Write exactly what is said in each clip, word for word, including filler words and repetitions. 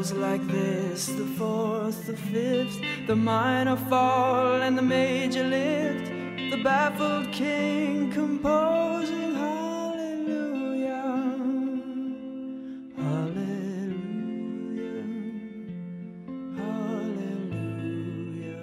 goes like this, the fourth, the fifth, the minor fall and the major lift, the baffled king composing hallelujah, hallelujah, hallelujah.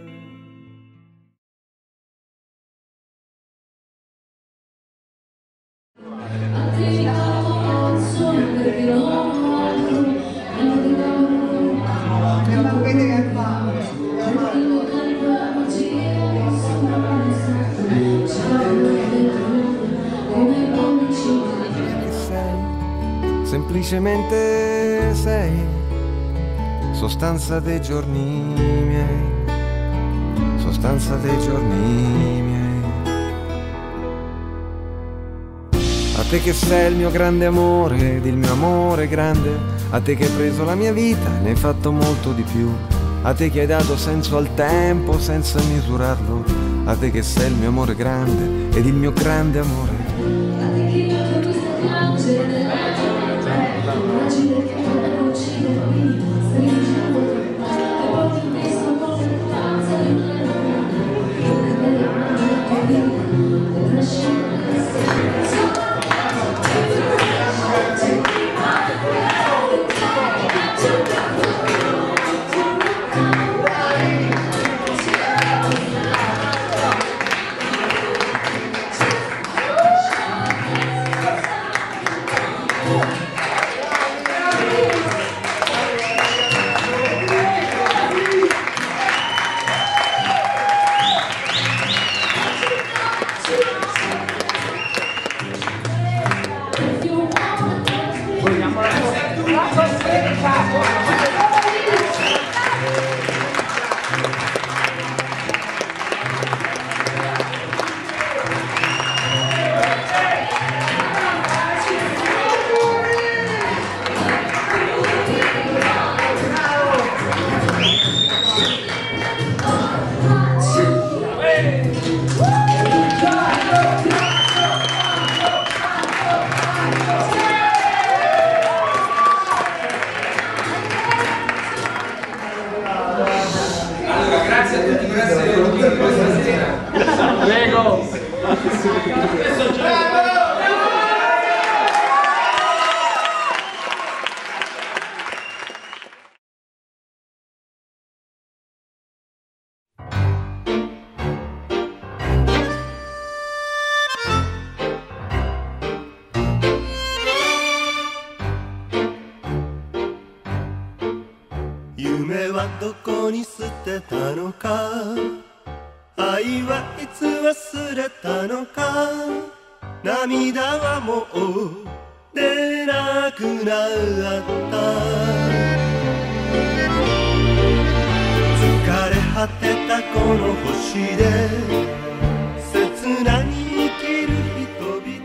Semplicemente sei sostanza dei giorni miei, sostanza dei giorni miei. A te che sei il mio grande amore ed il mio amore grande, a te che hai preso la mia vita e ne hai fatto molto di più, a te che hai dato senso al tempo senza misurarlo, a te che sei il mio amore grande ed il mio grande amore. A te che io ho visto piangere imagine che non uccide qui, stringendo e poi ti visto con il pranzo di una 夢はどこに捨てたのか、愛はいつ忘れたのか、涙はもう出なくなった疲れ果てたこの星で切なに生きる人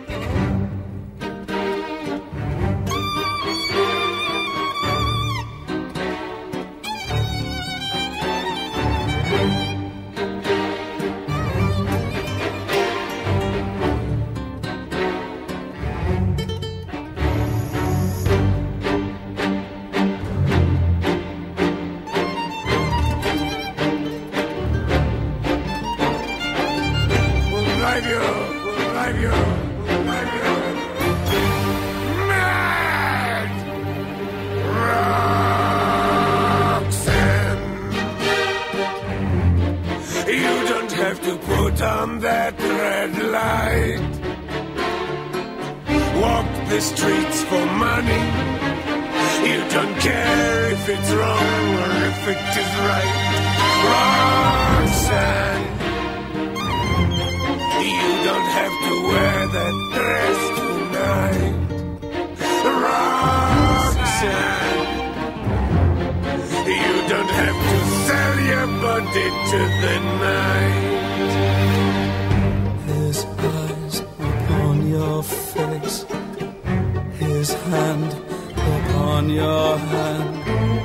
々on that red light. Walk the streets for money. You don't care if it's wrong or if it is right. Roxanne, you don't have to wear that dress tonight. Roxanne, you don't have to sell your body to the night. His eyes upon your face, his hand upon your hand,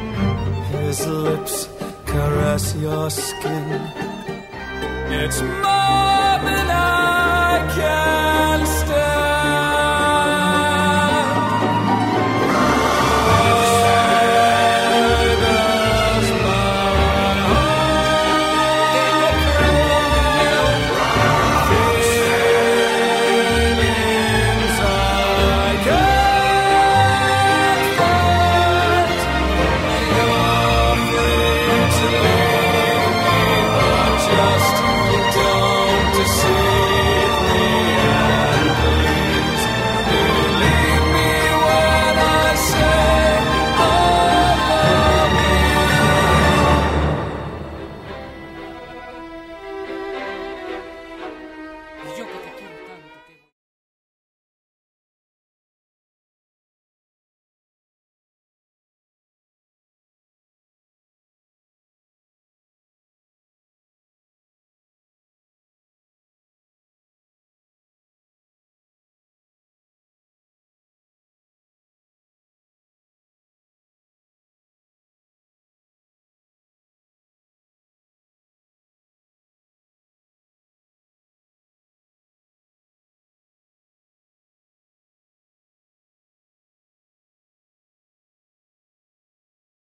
his lips caress your skin. It's my